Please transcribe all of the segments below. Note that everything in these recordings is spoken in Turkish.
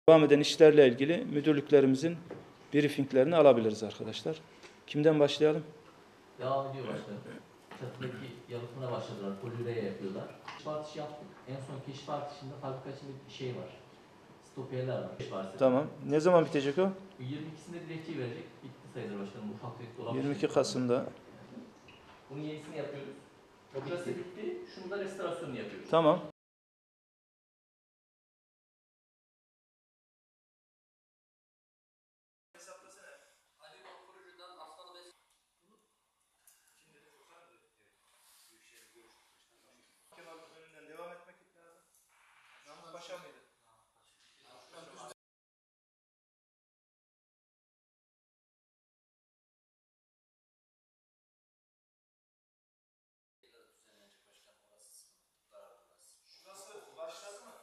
Devam eden işlerle ilgili müdürlüklerimizin briefinglerini alabiliriz arkadaşlar. Kimden başlayalım? Devam ediyor başkanım. Çatıdaki yalıtımına başladılar. Poliüreye yapıyorlar. Keşif artışı yaptık. En son keşif artışında fabrika içinde bir şey var. Stoperler var. Tamam. Ne zaman bitecek o? 22'sinde dilekçeyi verecek. Bitti sayılır başkanım. Bu ufak tefek dolap. 22 Kasım'da. Bunun yenisini yapıyoruz. Burası bitti. Şunu da restorasyonunu yapıyoruz. Tamam. Önünden devam etmek lazım. Namık Paşa mıydı? Şurası başladı mı?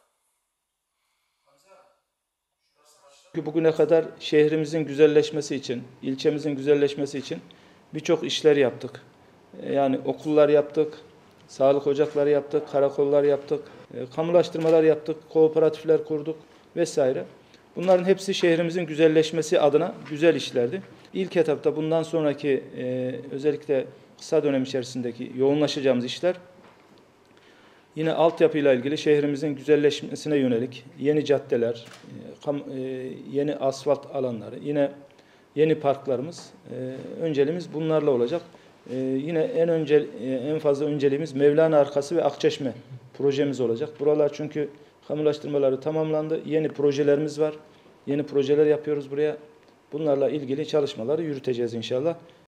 Bugüne kadar şehrimizin güzelleşmesi için, ilçemizin güzelleşmesi için birçok işler yaptık. Yani okullar yaptık, sağlık ocakları yaptık, karakollar yaptık, kamulaştırmalar yaptık, kooperatifler kurduk vesaire. Bunların hepsi şehrimizin güzelleşmesi adına güzel işlerdi. İlk etapta bundan sonraki özellikle kısa dönem içerisindeki yoğunlaşacağımız işler yine altyapıyla ilgili şehrimizin güzelleşmesine yönelik yeni caddeler, yeni asfalt alanları, yine yeni parklarımız, önceliğimiz bunlarla olacak. Yine en fazla önceliğimiz Mevlana Arkası ve Akçeşme projemiz olacak. Buralar çünkü kamulaştırmaları tamamlandı. Yeni projelerimiz var. Yeni projeler yapıyoruz buraya. Bunlarla ilgili çalışmaları yürüteceğiz inşallah.